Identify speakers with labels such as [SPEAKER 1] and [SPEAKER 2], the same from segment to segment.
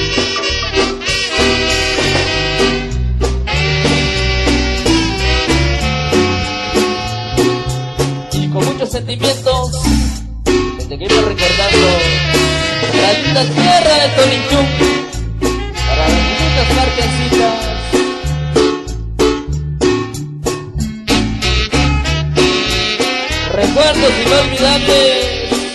[SPEAKER 1] Y con muchos sentimientos, desde que iba recordando la linda tierra de Tolinchún, para las bonitas marquesitas. Recuerdos inolvidables.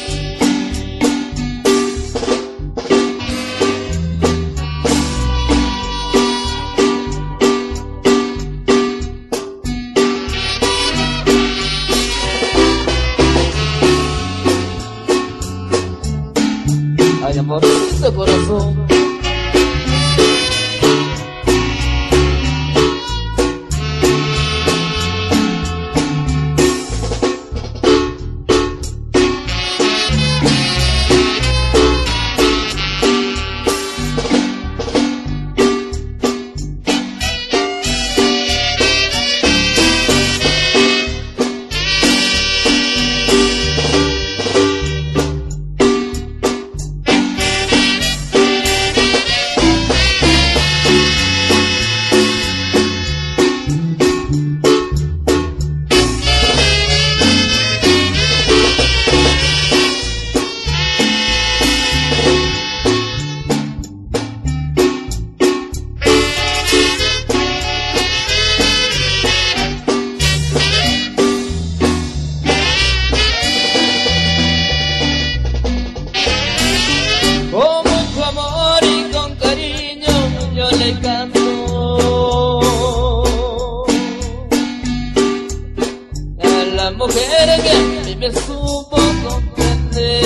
[SPEAKER 1] Ay, amorcito corazón, le canto a la mujer que a mí me supo comprender.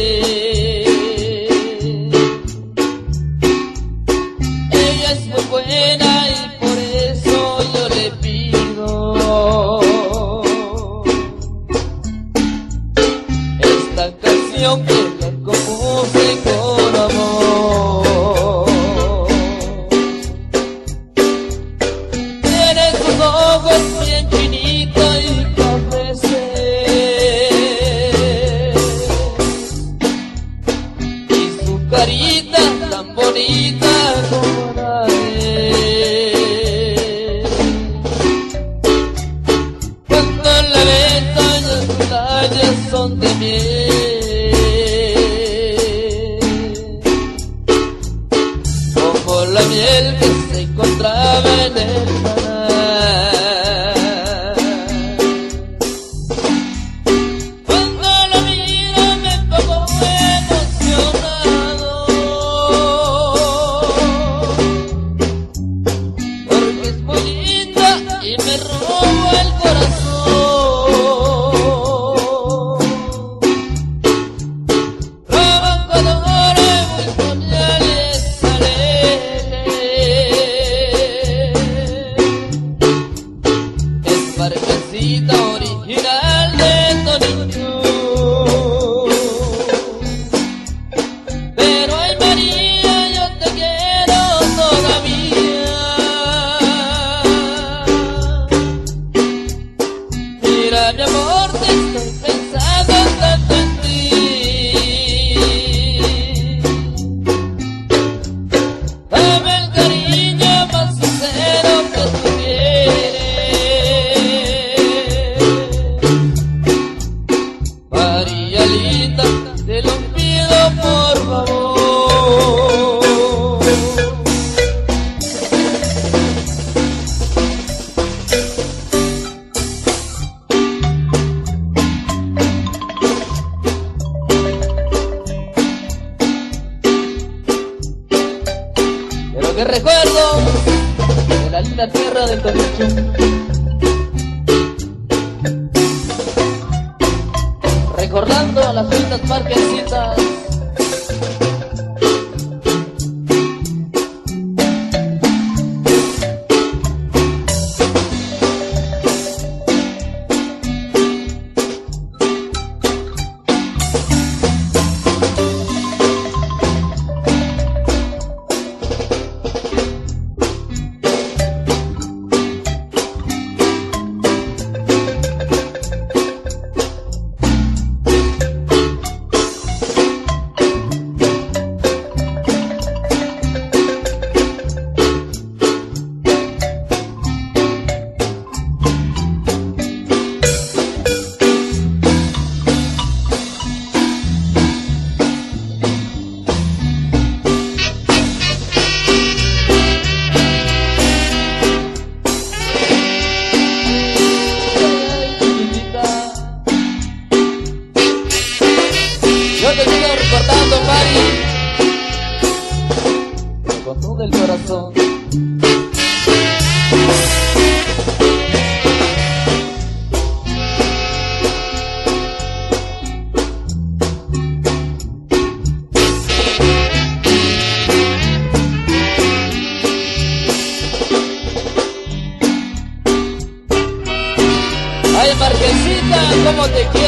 [SPEAKER 1] Ella es muy buena y por eso yo le pido esta canción que la compuse con amor. Bien chinito y café, y su carita tan bonita como la de él. Cuando la beso y sus labios son de miel, como la miel que se encontraba en el canal. Marquesita original de Tolinchún. Pero ay María, yo te quiero todavía. Mira mi amor, te estoy pensando tanto en ti. Dame el cariño más sincero que tú quieres. María linda, te lo pido por favor. Pero que recuerdo de la linda tierra del Tolinchún, recordando a las lindas marquesitas. corazón. Ay, Marquesita, cómo te quiero.